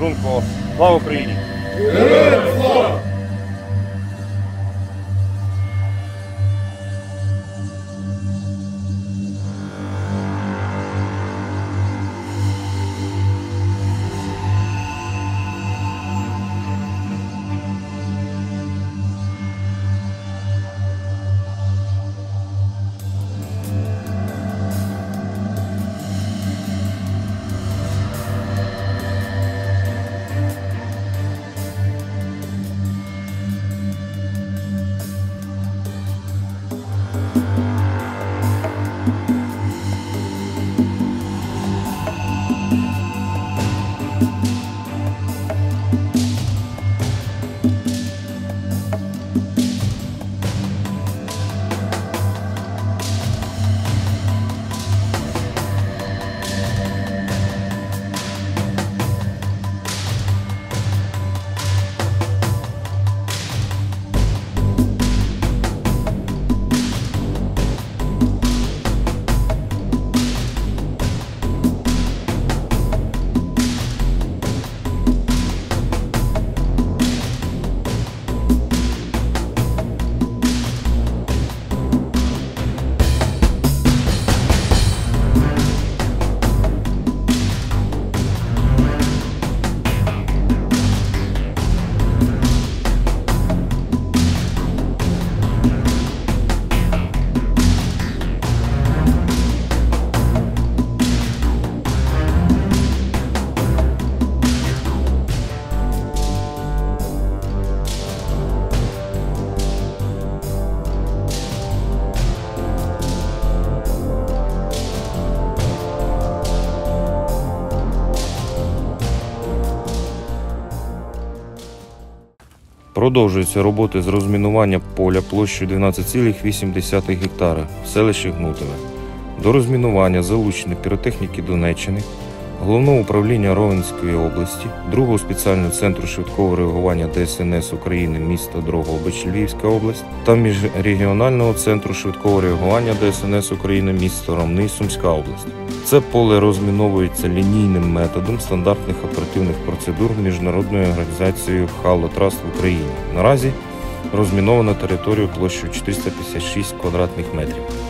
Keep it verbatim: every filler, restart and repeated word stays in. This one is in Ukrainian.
Струнко. Слава Україні! Героям слава! Продовжуються роботи з розмінування поля площею дванадцять цілих вісім десятих гектара в селищі Гнутове. До розмінування залучені піротехніки Донеччини, Головного управління Ровенської області, Другого спеціального центру швидкого реагування Де Ес Ен Ес України міста Дрогобич, Львівська область та Міжрегіонального центру швидкого реагування Де Ес Ен Ес України місто Ромни, Сумська область. Це поле розміновується лінійним методом стандартних оперативних процедур Міжнародною організацією Халло-Траст в Україні. Наразі розмінована територію площею чотириста п'ятдесят шість квадратних метрів.